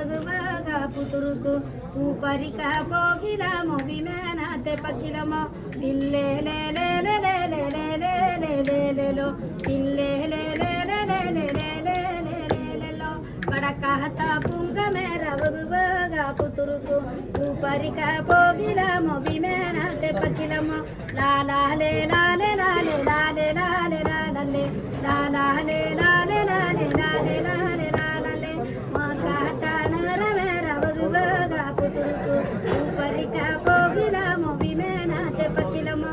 మగువగా పుతురుకు ఊపరిక పోగిలమో విమానాతే పకిలమో దిల్లేలేలేలేలేలేలేలేలేలో దిల్లేలేలేలేలేలేలేలో పడకహత పుంగమేర మగువగా పుతురుకు ఊపరిక పోగిలమో విమానాతే పకిలమో లాలాలే లాలే లాలే లాలే లాలే లాలే లాలాలే లాలే లాలే లాలే లాలే లాలే మా కాతనరమేర మగువగా పుతురుకు ఊపరిక పోగిలమో విమానాతే పకిలమో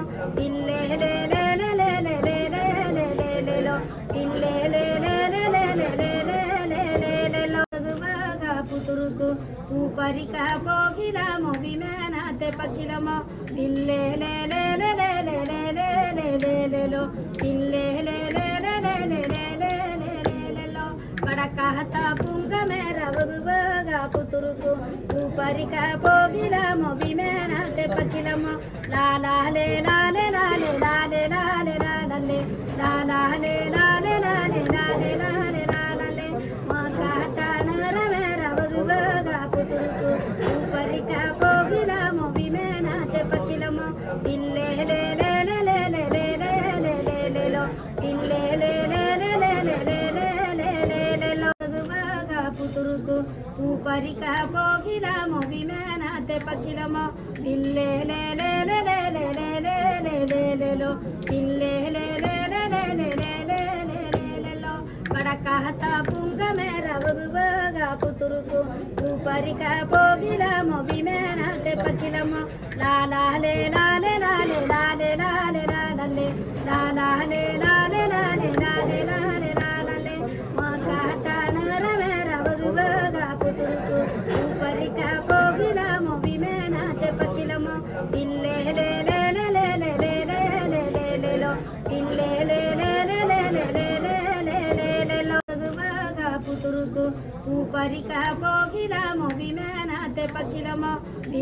దిల్లేలేలేలేలేలేలేలేలో దిల్లేలేలేలేలేలేలేలో మగువగా పుతురుకు ఊపరిక పోగిలమో విమానాతే పకిలమో దిల్లేలేలేలేలేలేలేలేలో దిల్లేలేలేలేలేలేలేలో పడకహత పుంగమేర మగువగా పుతురుకు ఊపరిక పోగిలమో విమానాతే పకిలమో లాలాలే లాలే లాలే లాలే లాలే లాలే లాలాలే లాలే లాలే లాలే లాలే లాలే మా కాతనరమేర మగువగా పుతురుకు ఊపరిక పోగిలమో విమానాతే పకిలమో దిల్లేలేలేలేలేలేలేలేలో దిల్లేలేలేలేలేలేలేలో మగువగా పుతురుకు ఊపరిక పోగిలమో విమానాతే పకిలమో దిల్లేలేలేలేలేలేలేలేలో దిల్లేలేలేలేలేలేలేలో పడకహత పుంగమేర మగువగా పుతురుకు ఊపరిక పోగిలమో విమానాతే పకిలమో లాలాలే లాలే లాలే లాలే లాలే లాలే లాలాలే లాలే లాలే లాలే లాలే లాలే మా కాతనరమేర మగువగా పుతురుకు ఊపరిక పోగిలమో విమానాతే పకిలమో దిల్లేలేలేలేలేలేలేలేలో దిల్లేలేలేలేలేలేలేలో మగువగా పుతురుకు ఊపరిక పోగిలమో విమానాతే పకిలమో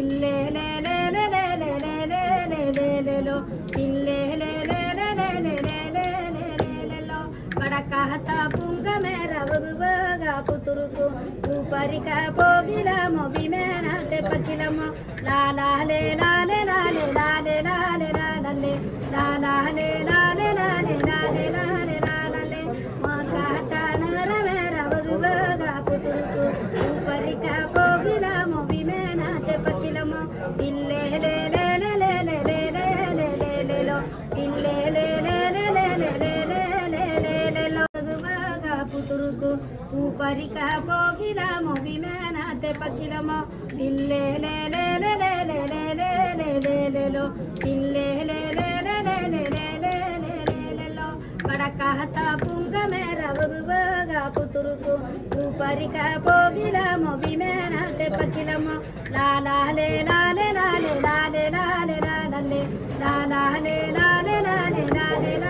దిల్లేలేలేలేలేలేలేలేలో దిల్లేలేలేలేలేలేలేలో పడకహత పుంగమేర మగువగా పుతురుకు ఊపరిక పోగిలమో విమానాతే పకిలమో లాలాలే లాలే లాలే లాలే లాలే లాలే లాలాలే లాలే లాలే లాలే లాలే లాలే మా కాతనరమేర మగువగా పుతురుకు ఊపరిక పోగిలమో విమానాతే పకిలమో దిల్లేలేలేలేలేలేలేలేలో దిల్లేలేలేలేలేలేలేలో మగువగా పుతురుకు ఊపరిక పోగిలమో విమానాతే పకిలమో దిల్లేలేలేలేలేలేలేలేలో దిల్లేలేలేలేలేలేలేలో పడకహత పుంగమేర మగువగా పుతురుకు ఊపరిక పోగిలమో విమానాతే పకిలమో లాలాలే లాలే లాలే లాలే లాలే లాలే లాలాలే లాలే లాలే లాలే